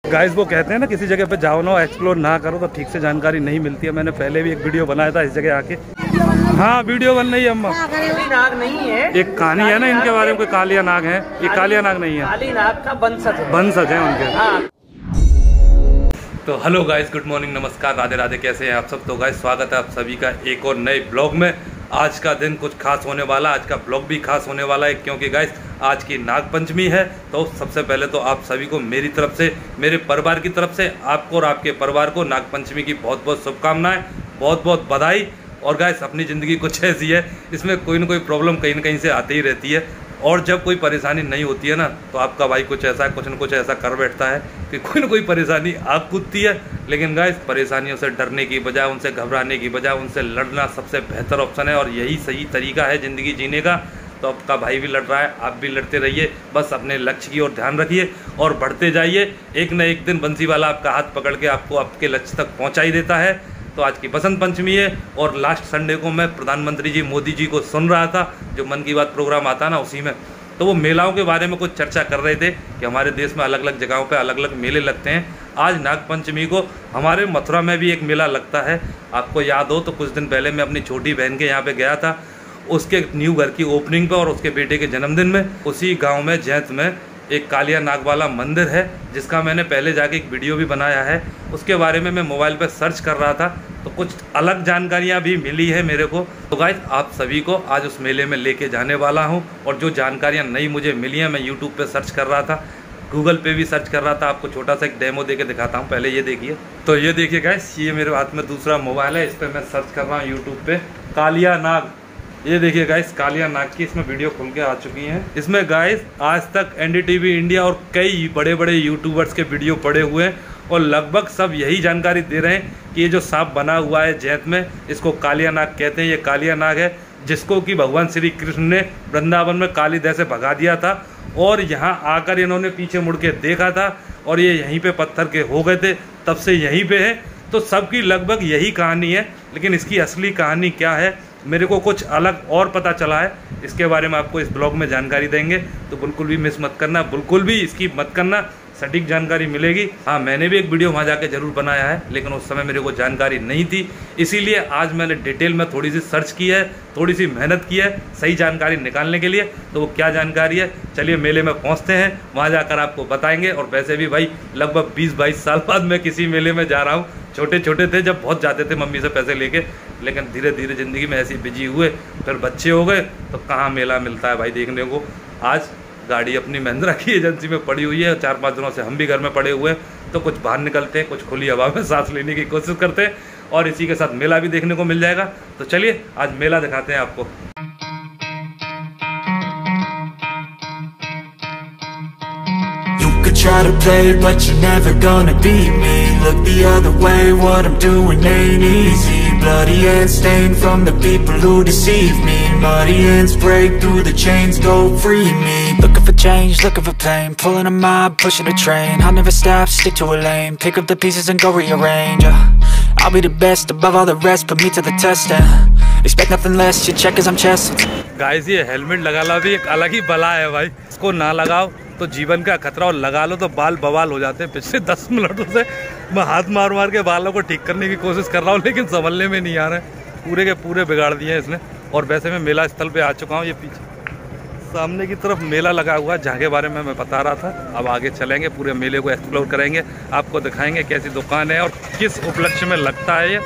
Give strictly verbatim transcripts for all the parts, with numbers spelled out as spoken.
Guys वो कहते हैं ना किसी जगह पे जाओ ना एक्सप्लोर ना करो तो ठीक से जानकारी नहीं मिलती है। मैंने पहले भी एक वीडियो बनाया था इस जगह आके। हाँ वीडियो बन रही है अम्मा। नाग नहीं है, एक कहानी है ना इनके बारे में, कोई कालिया नाग है। ये कालिया नाग नहीं है, काली नाग का वंशज है, वंशज है उनके। हाँ। तो हेलो गाइस, गुड मॉर्निंग, नमस्कार, राधे राधे, कैसे हैं आप सब। तो गाइस स्वागत है आप सभी का एक और नए ब्लॉग में। आज का दिन कुछ खास होने वाला, आज का ब्लॉग भी खास होने वाला है क्योंकि गाइस आज की नाग पंचमी है। तो सबसे पहले तो आप सभी को मेरी तरफ से, मेरे परिवार की तरफ से आपको और आपके परिवार को नाग पंचमी की बहुत बहुत शुभकामनाएं, बहुत बहुत बधाई। और गाइस अपनी ज़िंदगी कुछ ऐसी है, इसमें कोई ना कोई प्रॉब्लम कहीं ना कहीं से आती ही रहती है। और जब कोई परेशानी नहीं होती है ना तो आपका भाई कुछ ऐसा कुछ न कुछ ऐसा कर बैठता है कि कोई ना कोई परेशानी आ कूदती है। लेकिन गाइस परेशानियों से डरने की बजाय, उनसे घबराने की बजाय उनसे लड़ना सबसे बेहतर ऑप्शन है और यही सही तरीका है ज़िंदगी जीने का। तो आपका भाई भी लड़ रहा है, आप भी लड़ते रहिए, बस अपने लक्ष्य की ओर ध्यान रखिए और बढ़ते जाइए। एक न एक दिन बंसी वाला आपका हाथ पकड़ के आपको आपके लक्ष्य तक पहुँचा ही देता है। तो आज की बसंत पंचमी है और लास्ट संडे को मैं प्रधानमंत्री जी मोदी जी को सुन रहा था, जो मन की बात प्रोग्राम आता ना उसी में, तो वो मेलाओं के बारे में कुछ चर्चा कर रहे थे कि हमारे देश में अलग अलग जगहों पे अलग अलग मेले लगते हैं। आज नाग पंचमी को हमारे मथुरा में भी एक मेला लगता है। आपको याद हो तो कुछ दिन पहले मैं अपनी छोटी बहन के यहाँ पे गया था, उसके न्यू घर की ओपनिंग पे और उसके बेटे के जन्मदिन में। उसी गाँव में जैत में एक कालिया नाग वाला मंदिर है जिसका मैंने पहले जाके एक वीडियो भी बनाया है। उसके बारे में मैं मोबाइल पे सर्च कर रहा था तो कुछ अलग जानकारियाँ भी मिली है मेरे को। तो गाइस आप सभी को आज उस मेले में लेके जाने वाला हूँ और जो जानकारियाँ नई मुझे मिली हैं, मैं यूट्यूब पे सर्च कर रहा था, गूगल पे भी सर्च कर रहा था। आपको छोटा सा एक डेमो दे के दिखाता हूँ, पहले ये देखिए। तो ये देखिए गाइस, ये मेरे हाथ में दूसरा मोबाइल है, इस पर मैं सर्च कर रहा हूँ यूट्यूब पे कालिया नाग। ये देखिए गाइस कालिया नाग की इसमें वीडियो खुल के आ चुकी हैं। इसमें गाइस आज तक एनडीटीवी इंडिया और कई बड़े बड़े यूट्यूबर्स के वीडियो पड़े हुए हैं और लगभग सब यही जानकारी दे रहे हैं कि ये जो सांप बना हुआ है जैत में, इसको कालिया नाग कहते हैं। ये कालिया नाग है जिसको कि भगवान श्री कृष्ण ने वृंदावन में काली दह से भगा दिया था और यहाँ आकर इन्होंने पीछे मुड़ के देखा था और ये यहीं पे पत्थर के हो गए थे, तब से यहीं पे है। तो सबकी लगभग यही कहानी है, लेकिन इसकी असली कहानी क्या है मेरे को कुछ अलग और पता चला है। इसके बारे में आपको इस ब्लॉग में जानकारी देंगे, तो बिल्कुल भी मिस मत करना, बिल्कुल भी इसकी मत करना, सटीक जानकारी मिलेगी। हाँ मैंने भी एक वीडियो वहाँ जाके जरूर बनाया है, लेकिन उस समय मेरे को जानकारी नहीं थी, इसीलिए आज मैंने डिटेल में थोड़ी सी सर्च की है, थोड़ी सी मेहनत की है सही जानकारी निकालने के लिए। तो वो क्या जानकारी है, चलिए मेले में पहुँचते हैं, वहाँ जाकर आपको बताएंगे। और वैसे भी भाई लगभग बीस बाईस साल बाद मैं किसी मेले में जा रहा हूँ। छोटे छोटे थे जब बहुत जाते थे मम्मी से पैसे लेके, लेकिन धीरे धीरे ज़िंदगी में ऐसी बिजी हुए, फिर बच्चे हो गए तो कहाँ मेला मिलता है भाई देखने को। आज गाड़ी अपनी महिंद्रा की एजेंसी में पड़ी हुई है, चार पाँच दिनों से हम भी घर में पड़े हुए हैं, तो कुछ बाहर निकलते हैं, कुछ खुली हवा में सांस लेने की कोशिश करते हैं और इसी के साथ मेला भी देखने को मिल जाएगा। तो चलिए आज मेला दिखाते हैं आपको। Try to play, but you're never gonna beat me. Look the other way, what I'm doing ain't easy. Bloody hands stained from the people who deceive me. Muddy hands break through the chains, go free me. Looking for change, looking for pain, pulling a mob, pushing a train. I'll never stop, stick to a lane, pick up the pieces and go rearrange. uh, I'll be the best above all the rest, put me to the test and expect nothing less, your check is I'm chess. Guys ये helmet लगा लो भी एक अलग ही बला है भाई, इसको ना लगाओ तो जीवन का खतरा और लगा लो तो बाल बवाल हो जाते हैं। पिछले दस मिनटों से मैं हाथ मार मार के बालों को ठीक करने की कोशिश कर रहा हूँ, लेकिन संभलने में नहीं आ रहे, पूरे के पूरे बिगाड़ दिए हैं इसने। और वैसे मैं मेला स्थल पे आ चुका हूँ, ये पीछे सामने की तरफ मेला लगा हुआ है जहाँ के बारे में मैं बता रहा था। अब आगे चलेंगे, पूरे मेले को एक्सप्लोर करेंगे, आपको दिखाएंगे कैसी दुकान है और किस उपलक्ष्य में लगता है ये।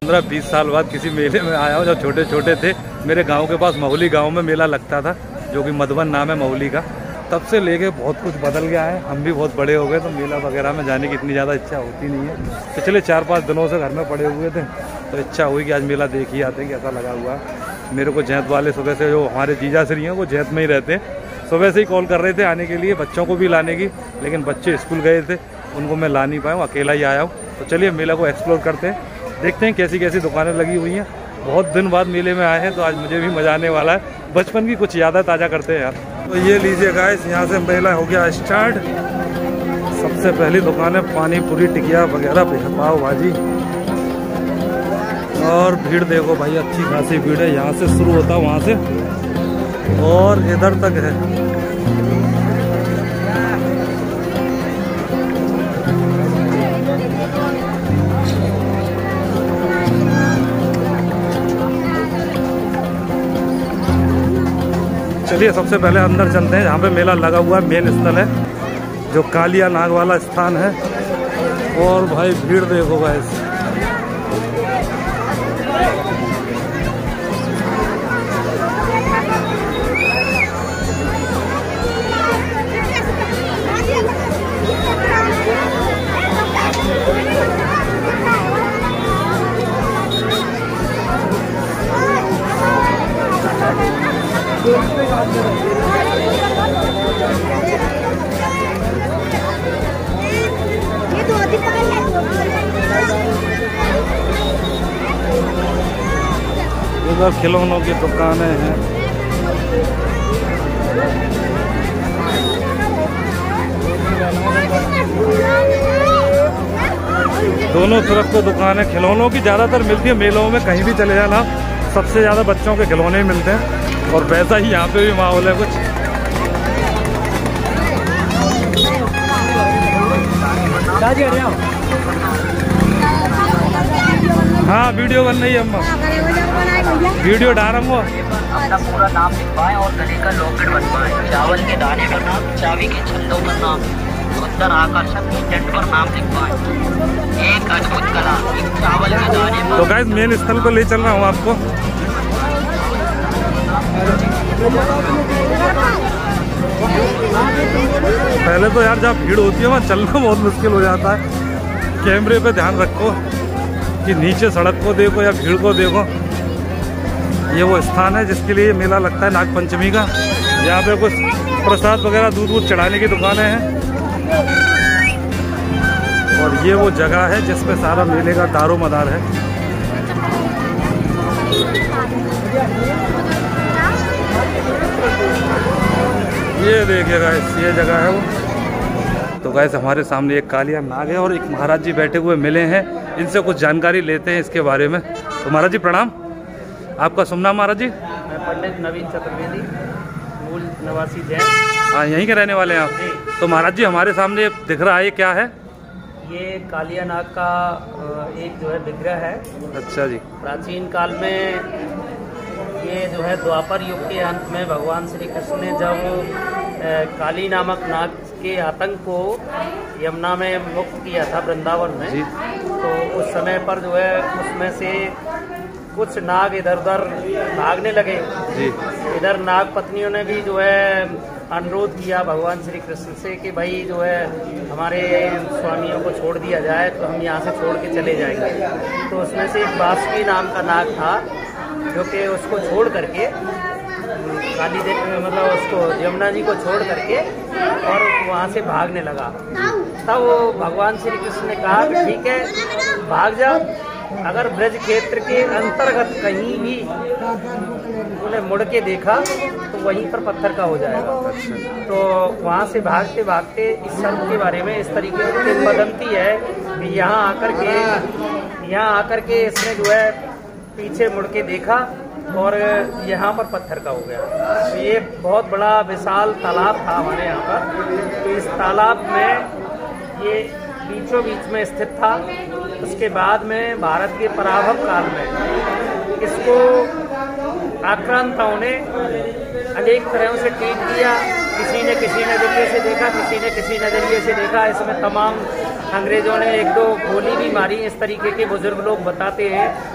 पंद्रह बीस साल बाद किसी मेले में आया हूँ। जब छोटे छोटे थे मेरे गांव के पास महुली गांव में मेला लगता था, जो कि मधुबन नाम है महुली का। तब से लेके बहुत कुछ बदल गया है, हम भी बहुत बड़े हो गए, तो मेला वगैरह में जाने की इतनी ज़्यादा इच्छा होती नहीं है। पिछले चार पाँच दिनों से घर में पड़े हुए थे, तो इच्छा हुई कि आज मेला देख ही आते हैं कैसा लगा हुआ है। मेरे को जैत वाले सुबह से, जो हमारे जीजा श्री हैं वो जैत में ही रहते हैं, सुबह से ही कॉल कर रहे थे आने के लिए, बच्चों को भी लाने की, लेकिन बच्चे स्कूल गए थे, उनको मैं ला नहीं पाया हूँ, अकेला ही आया हूँ। तो चलिए मेला को एक्सप्लोर करते हैं, देखते हैं कैसी कैसी दुकानें लगी हुई हैं। बहुत दिन बाद मेले में आए हैं, तो आज मुझे भी मज़ा आने वाला है। बचपन की कुछ यादें ताज़ा करते हैं यार। तो ये लीजिए गाइस, यहाँ से मेला हो गया स्टार्ट। सबसे पहली दुकान है पानी पूरी टिकिया वगैरह, पाव भाजी, और भीड़ देखो भाई, अच्छी खासी भीड़ है। यहाँ से शुरू होता है, वहाँ से और इधर तक है। चलिए सबसे पहले अंदर चलते हैं, जहाँ पे मेला लगा हुआ है, मेन स्थल है जो कालिया नाग वाला स्थान है। और भाई भीड़ देखो गाइस, इधर खिलौनों की दुकानें हैं। दोनों तरफ को दुकानें खिलौनों की ज़्यादातर मिलती है मेलों में, कहीं भी चले जाना सबसे ज़्यादा बच्चों के खिलौने ही मिलते हैं। और वैसा ही यहाँ पे भी माहौल है कुछ। हाँ वीडियो बन रही है अम्मा, वीडियो डाल रहा हूँ। अपना पूरा नाम लिखवाएं और गले का लॉकेट बनवाएं। चावल के दाने पर नाम, चाबी के छल्लों पर नाम, सुंदर आकर्षक टेंट पर नाम लिखवाएं। एक अद्भुत कला, एक चावल के दाने पर। तो गाइस मेन स्थल को ले चल रहा हूँ आपको। पहले तो यार जहाँ भीड़ होती है वहाँ चलना बहुत मुश्किल हो जाता है। कैमरे पे ध्यान रखो कि नीचे सड़क को देखो या भीड़ को देखो। ये वो स्थान है जिसके लिए मेला लगता है नाग पंचमी का। यहाँ पे कुछ प्रसाद वगैरह दूध दूध चढ़ाने की दुकानें हैं, और ये वो जगह है जिसपे सारा मेले का दारो मदार है। ये देखिए गाइस, ये जगह है वो। तो गाइस हमारे सामने एक कालिया नाग है और एक महाराज जी बैठे हुए मिले हैं, इनसे कुछ जानकारी लेते हैं इसके बारे में। तो महाराज जी प्रणाम, आपका शुभ नाम महाराज जी? मैं पंडित नवीन चतुर्वेदी, मूल निवासी जैन। हाँ यहीं के रहने वाले हैं आप? तो महाराज जी हमारे सामने दिख रहा है, ये क्या है? ये कालिया नाग का एक जो है विग्रह है। अच्छा जी। प्राचीन काल में ये जो है द्वापर युग के अंत में भगवान श्री कृष्ण ने जब काली नामक नाग के आतंक को यमुना में मुक्त किया था वृंदावन में, तो उस समय पर जो है उसमें से कुछ नाग इधर उधर भागने लगे जी। इधर नाग पत्नियों ने भी जो है अनुरोध किया भगवान श्री कृष्ण से कि भाई जो है हमारे स्वामियों को छोड़ दिया जाए, तो हम यहाँ से छोड़ के चले जाएंगे। तो उसमें से एक बासुकी नाम का नाग था जो कि उसको छोड़ करके काली देवी मतलब उसको यमुना जी को छोड़ करके और वहाँ से भागने लगा। तब वो भगवान श्री कृष्ण ने कहा कि ठीक है भाग जा, अगर ब्रज क्षेत्र के अंतर्गत कहीं भी उन्हें मुड़ के देखा तो वहीं पर पत्थर का हो जाएगा। तो वहाँ से भागते भागते इस सर्प के बारे में इस तरीके की किंवदंती है कि यहाँ आकर के यहाँ आकर के इसने जो है पीछे मुड़ के देखा और यहाँ पर पत्थर का हो गया। तो ये बहुत बड़ा विशाल तालाब था हमारे यहाँ पर। तो इस तालाब में ये बीचों बीच में स्थित था। उसके बाद में भारत के पराभव काल में इसको आक्रांताओं ने अनेक तरह से ट्रीट किया। किसी ने किसी नज़रिए से देखा, किसी ने किसी नज़रिए से देखा। इसमें तमाम अंग्रेज़ों ने एक दो गोली भी मारी। इस तरीके के बुजुर्ग लोग बताते हैं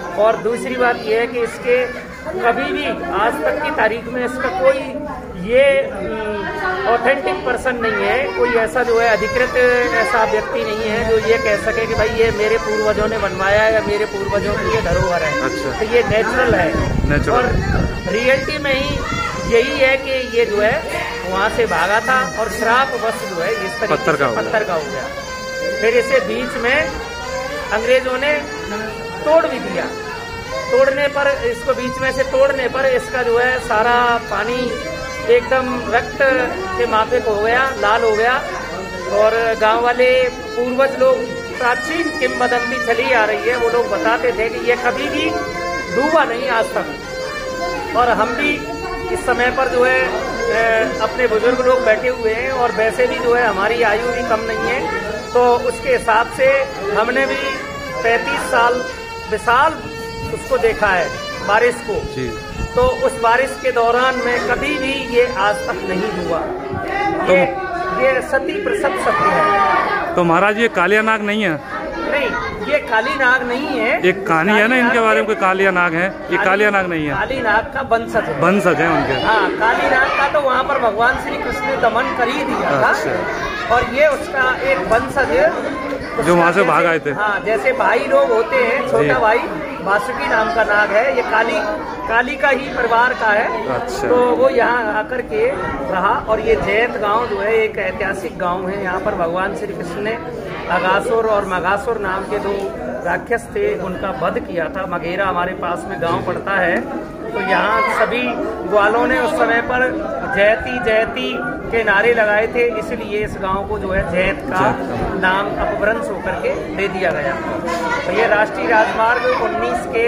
और दूसरी बात यह है कि इसके कभी भी आज तक की तारीख में इसका कोई ये ऑथेंटिक पर्सन नहीं है, कोई ऐसा जो है अधिकृत ऐसा व्यक्ति नहीं है जो ये कह सके कि भाई ये मेरे पूर्वजों ने बनवाया है या मेरे पूर्वजों की ये धरोहर है। अच्छा। तो ये नेचुरल है नेचुरल। और रियलिटी में ही यही है कि ये जो है वहाँ से भागा था और श्राप बस जो है इस तरीके पत्थर का पत्थर का हो गया। फिर इसे बीच में अंग्रेजों ने तोड़ भी दिया। तोड़ने पर इसको बीच में से तोड़ने पर इसका जो है सारा पानी एकदम रक्त के माफिक हो गया, लाल हो गया। और गांव वाले पूर्वज लोग, प्राचीन किंवदंती चली आ रही है, वो लोग बताते थे कि ये कभी भी डूबा नहीं आज तक। और हम भी इस समय पर जो है अपने बुजुर्ग लोग बैठे हुए हैं और वैसे भी जो है हमारी आयु भी कम नहीं है, तो उसके हिसाब से हमने भी पैंतीस साल विशाल उसको देखा है बारिश को जी। तो उस बारिश के दौरान में कभी भी ये आज तक नहीं हुआ। तो ये ये सती प्रसव सत्य है। तो महाराज ये कालिया नाग नहीं है? नहीं, ये काली नाग नहीं है। एक कहानी है ना इनके बारे में, कोई कालिया नाग है, ये कालिया नाग नहीं है। काली नाग का वंशज है। वंशज है उनके। हाँ, काली नाग का तो वहाँ पर भगवान श्री कृष्ण ने दमन कर ही दिया था। और ये उसका एक वंशज जो वहाँ से भाग आए थे। हाँ, जैसे भाई लोग होते हैं, छोटा भाई वासुकी नाम का नाग है, ये काली काली का ही परिवार का है। अच्छा। तो वो यहाँ आकर के रहा। और ये जैत गांव जो है एक ऐतिहासिक गांव है। यहाँ पर भगवान श्री कृष्ण ने अगासुर और मगासुर नाम के दो राक्षस थे, उनका वध किया था। मगेरा हमारे पास में गांव पड़ता है। तो यहाँ सभी ग्वालों ने उस समय पर जयती जयती के नारे लगाए थे, इसलिए इस गांव को जो है जैत का नाम अपभ्रंश होकर के दे दिया गया। तो ये राष्ट्रीय राजमार्ग उन्नीस के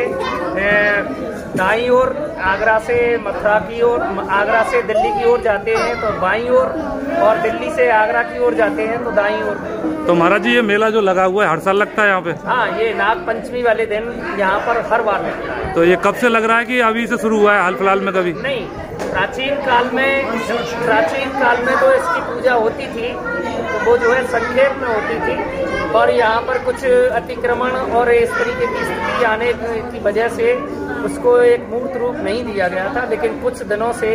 दाईं ओर आगरा से मथुरा की ओर, आगरा से दिल्ली की ओर जाते हैं तो बाईं ओर, और दिल्ली से आगरा की ओर जाते हैं तो दाईं ओर। तो महाराज जी ये मेला जो लगा हुआ है हर साल लगता है यहाँ पे? हाँ, ये नाग पंचमी वाले दिन यहाँ पर हर बार लगता है। तो ये कब से लग रहा है कि अभी से शुरू हुआ है, हाल फिलहाल में कभी? नहीं, प्राचीन काल में प्राचीन काल में तो इसकी पूजा होती थी, तो वो जो है संक्षेप में होती थी। और यहाँ पर कुछ अतिक्रमण और इस तरीके की स्थिति आने की वजह से उसको एक मूर्त रूप नहीं दिया गया था। लेकिन कुछ दिनों से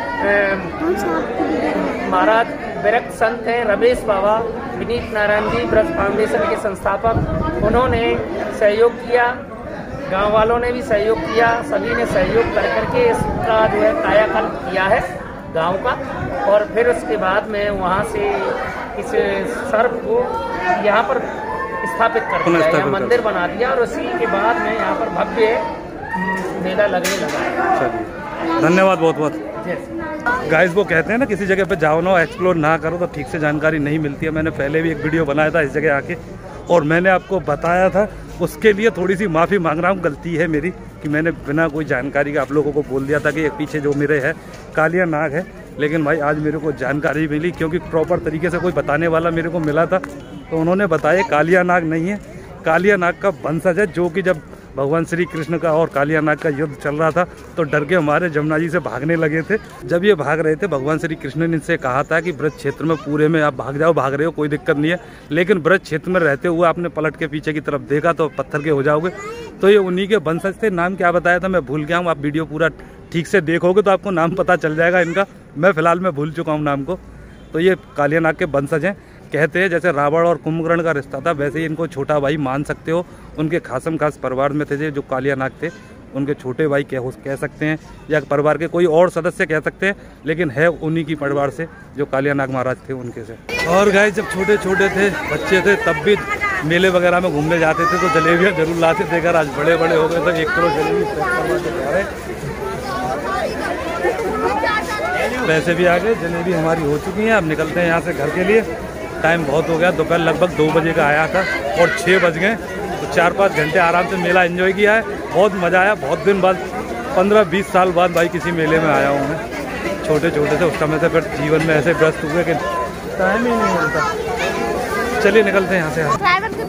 महाराज विरक्त संत हैं रमेश बाबा, विनीत नारायण जी ब्रज फाउंडेशन के संस्थापक, उन्होंने सहयोग किया, गांव वालों ने भी सहयोग किया, सभी ने सहयोग कर करके इसका जो है कायाकल्प किया है गांव का। और फिर उसके बाद में वहाँ से इस सर्प को यहाँ पर स्थापित कर दिया, यहाँ मंदिर बना दिया और उसी के बाद में यहाँ पर भव्य मेला लगने लगा। धन्यवाद बहुत बहुत। गाइस वो कहते हैं ना किसी जगह पे जाओ ना, एक्सप्लोर ना करो तो ठीक से जानकारी नहीं मिलती है। मैंने पहले भी एक वीडियो बनाया था इस जगह आके और मैंने आपको बताया था, उसके लिए थोड़ी सी माफ़ी मांग रहा हूँ। गलती है मेरी कि मैंने बिना कोई जानकारी का आप लोगों को बोल दिया था कि एक पीछे जो मेरे है कालिया नाग है। लेकिन भाई आज मेरे को जानकारी मिली, क्योंकि प्रॉपर तरीके से कोई बताने वाला मेरे को मिला था, तो उन्होंने बताया कालिया नाग नहीं है, कालिया नाग का वंशज है, जो कि जब भगवान श्री कृष्ण का और कालिया नाग का युद्ध चल रहा था तो डर के हमारे जमुना जी से भागने लगे थे। जब ये भाग रहे थे भगवान श्री कृष्ण ने इनसे कहा था कि ब्रज क्षेत्र में पूरे में आप भाग जाओ, भाग रहे हो कोई दिक्कत नहीं है, लेकिन ब्रज क्षेत्र में रहते हुए आपने पलट के पीछे की तरफ देखा तो पत्थर के हो जाओगे। तो ये उन्हीं के वंशज थे। नाम क्या बताया था मैं भूल गया हूँ, आप वीडियो पूरा ठीक से देखोगे तो आपको नाम पता चल जाएगा इनका। मैं फिलहाल मैं भूल चुका हूँ नाम को। तो ये कालिया नाग के वंशज हैं। कहते हैं जैसे रावण और कुंभकर्ण का रिश्ता था वैसे ही इनको छोटा भाई मान सकते हो। उनके खासम खास परिवार में थे जो कालिया नाग थे, उनके छोटे भाई कह कह सकते हैं या परिवार के कोई और सदस्य कह सकते हैं, लेकिन है उन्हीं की परिवार से जो कालिया नाग महाराज थे उनके से। और गाइस जब छोटे छोटे थे, बच्चे थे, तब भी मेले वगैरह में घूमने जाते थे तो जलेबियाँ जरूर लाते थे घर। आज बड़े बड़े हो गए तो एक किलो जलेबी पैक करवा के जा रहे। पैसे भी आ गए, जलेबी हमारी हो चुकी है। अब निकलते हैं यहाँ से घर के लिए। टाइम बहुत हो गया, दोपहर लगभग दो बजे का आया था और छः बज गए, तो चार पाँच घंटे आराम से मेला एंजॉय किया है। बहुत मज़ा आया। बहुत दिन बाद, पंद्रह बीस साल बाद भाई किसी मेले में आया हूँ मैं। छोटे छोटे से उस समय से फिर जीवन में ऐसे व्यस्त हुए कि टाइम ही नहीं मिलता। चलिए निकलते हैं यहाँ से।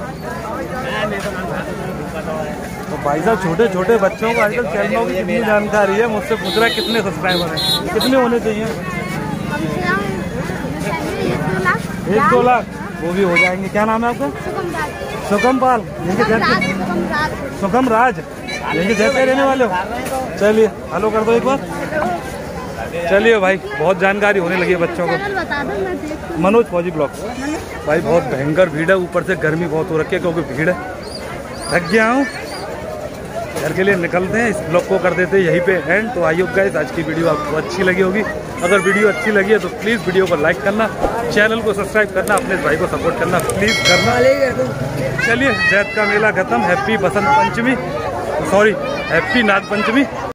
तो भाई साहब छोटे छोटे बच्चों को आजकल चैनलों की कितनी जानकारी है, मुझसे पूछ रहा है कितने सब्सक्राइबर हैं, कितने होने चाहिए? एक दो लाख। वो भी हो जाएंगे। क्या नाम है आपका? सुखम पाल, यहीं के जैत सुखम राज, यहीं के जैत के रहने वाले हो। चलिए हेलो कर दो एक बार। चलिए भाई, बहुत जानकारी होने लगी है बच्चों को। मनोज फौजी ब्लॉग। भाई बहुत भयंकर भीड़ है, ऊपर से गर्मी बहुत हो रखी है क्योंकि भीड़ है। थक गया हूँ, घर के लिए निकलते हैं। इस ब्लॉग को कर देते हैं यहीं पे एंड। तो आई होप गाइस आज की वीडियो आपको अच्छी लगी होगी। अगर वीडियो अच्छी लगी है तो प्लीज़ वीडियो को लाइक करना, चैनल को सब्सक्राइब करना, अपने भाई को सपोर्ट करना प्लीज़ करना। चलिए जैत का मेला खत्म। Happy Basant Panchami, sorry happy Nag पंचमी।